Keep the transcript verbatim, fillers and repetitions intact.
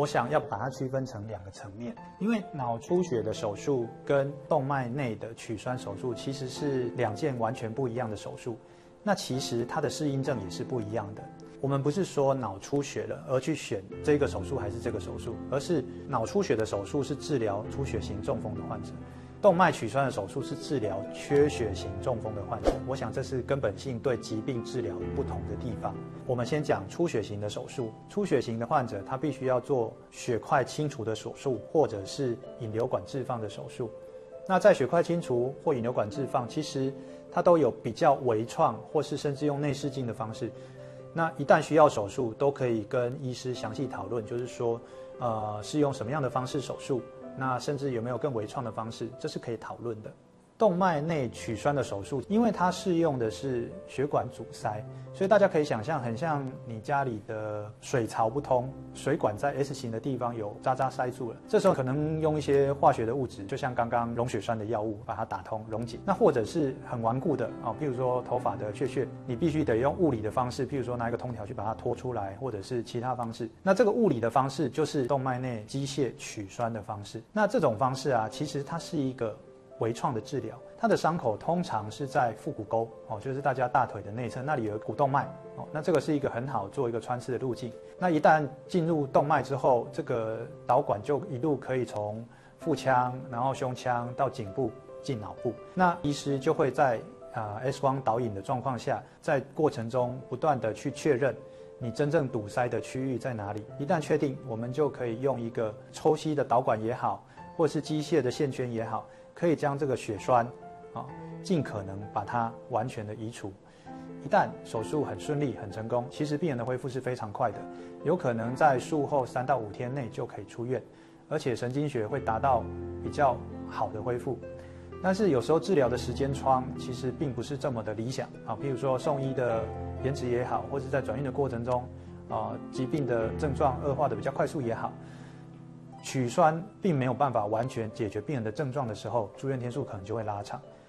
我想要把它区分成两个层面，因为脑出血的手术跟动脉内的取栓手术其实是两件完全不一样的手术。那其实它的适应症也是不一样的。我们不是说脑出血了而去选这个手术还是这个手术，而是脑出血的手术是治疗出血型中风的患者，动脉取栓的手术是治疗缺血型中风的患者。我想这是根本性对疾病治疗不同的地方。我们先讲出血型的手术，出血型的患者他必须要做血块清除的手术，或者是引流管置放的手术。那在血块清除或引流管置放，其实它都有比较微创，或是甚至用内视镜的方式。那一旦需要手术，都可以跟医师详细讨论，就是说，呃，是用什么样的方式手术，那甚至有没有更微创的方式，这是可以讨论的。动脉内取栓的手术，因为它适用的是血管阻塞，所以大家可以想象，很像你家里的水槽不通，水管在 S 型的地方有渣渣塞住了，这时候可能用一些化学的物质，就像刚刚溶血栓的药物，把它打通溶解。那或者是很顽固的啊，譬如说头发的雀屑，你必须得用物理的方式，譬如说拿一个通条去把它拖出来，或者是其他方式。那这个物理的方式就是动脉内机械取栓的方式。那这种方式啊，其实它是一个微创的治疗，它的伤口通常是在腹股沟哦，就是大家大腿的内侧，那里有股动脉哦，那这个是一个很好做一个穿刺的路径。那一旦进入动脉之后，这个导管就一路可以从腹腔，然后胸腔到颈部进脑部。那医师就会在啊、呃、X 光导引的状况下，在过程中不断的去确认你真正堵塞的区域在哪里。一旦确定，我们就可以用一个抽吸的导管也好，或是机械的线圈也好，可以将这个血栓啊，尽可能把它完全的移除。一旦手术很顺利、很成功，其实病人的恢复是非常快的，有可能在术后三到五天内就可以出院，而且神经学会达到比较好的恢复。但是有时候治疗的时间窗其实并不是这么的理想啊，譬如说送医的延迟也好，或者在转运的过程中，啊，疾病的症状恶化的比较快速也好。取栓并没有办法完全解决病人的症状的时候，住院天数可能就会拉长。